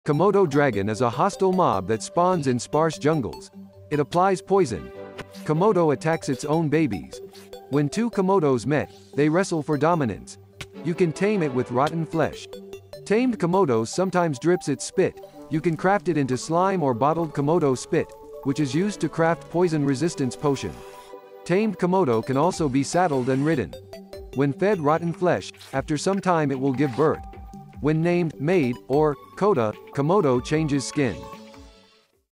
Komodo dragon is a hostile mob that spawns in sparse jungles. It applies poison. Komodo attacks its own babies. When two Komodos met, they wrestle for dominance. You can tame it with rotten flesh. Tamed Komodo sometimes drips its spit. You can craft it into slime or bottled Komodo spit, which is used to craft poison resistance potion. Tamed Komodo can also be saddled and ridden. When fed rotten flesh, after some time it will give birth. When named, maid, or coda, Komodo changes skin.